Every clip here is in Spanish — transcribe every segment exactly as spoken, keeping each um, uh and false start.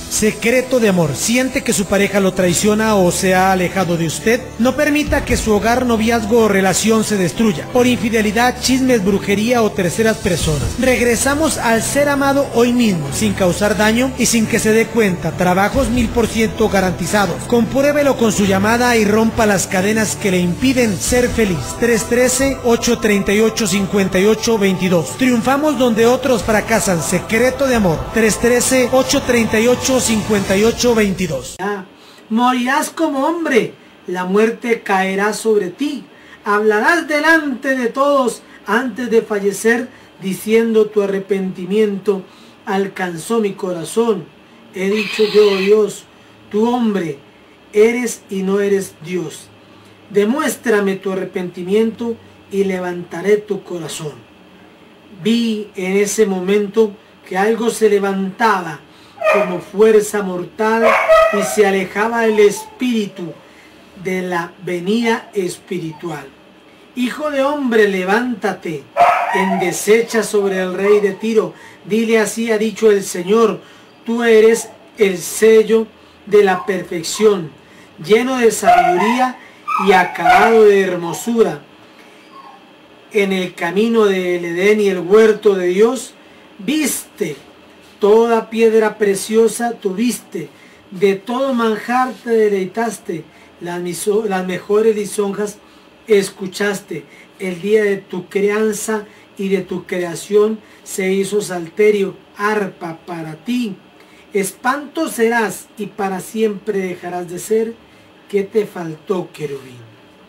Secreto de amor. ¿Siente que su pareja lo traiciona o se ha alejado de usted? No permita que su hogar, noviazgo o relación se destruya por infidelidad, chismes, brujería o terceras personas. Regresamos al ser amado hoy mismo, sin causar daño y sin que se dé cuenta. Trabajos mil por ciento garantizados. Compruébelo con su llamada y rompa las cadenas que le impiden ser feliz. tres uno tres, ocho tres ocho, cinco ocho dos dos. Triunfamos donde otros fracasan. Secreto de amor. tres uno tres, ocho tres ocho, cinco ocho dos dos. Morirás como hombre, la muerte caerá sobre ti. Hablarás delante de todos antes de fallecer, diciendo: tu arrepentimiento alcanzó mi corazón. He dicho yo, Dios, tu hombre eres y no eres Dios. Demuéstrame tu arrepentimiento y levantaré tu corazón. Vi en ese momento que algo se levantaba como fuerza mortal y se alejaba el espíritu de la venida espiritual. Hijo de hombre, levántate, endesecha sobre el rey de Tiro. Dile: así ha dicho el Señor, tú eres el sello de la perfección, lleno de sabiduría y acabado de hermosura. En el camino del Edén y el huerto de Dios, viste toda piedra preciosa, tuviste, de todo manjar te deleitaste, las, las mejores lisonjas escuchaste. El día de tu crianza y de tu creación se hizo salterio, arpa para ti. Espanto serás y para siempre dejarás de ser. ¿Qué te faltó, querubín?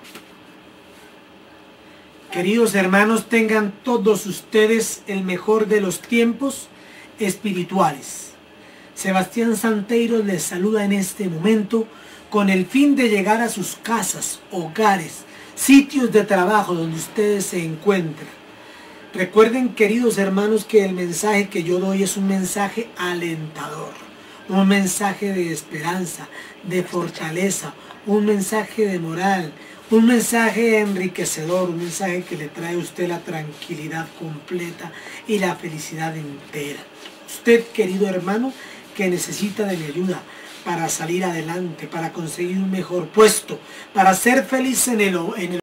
Queridos hermanos, tengan todos ustedes el mejor de los tiempos espirituales. Sebastián Santeiros les saluda en este momento con el fin de llegar a sus casas, hogares, sitios de trabajo donde ustedes se encuentran. Recuerden, queridos hermanos, que el mensaje que yo doy es un mensaje alentador, un mensaje de esperanza, de fortaleza, un mensaje de moral, un mensaje enriquecedor, un mensaje que le trae a usted la tranquilidad completa y la felicidad entera. Usted, querido hermano, que necesita de mi ayuda para salir adelante, para conseguir un mejor puesto, para ser feliz en el, en el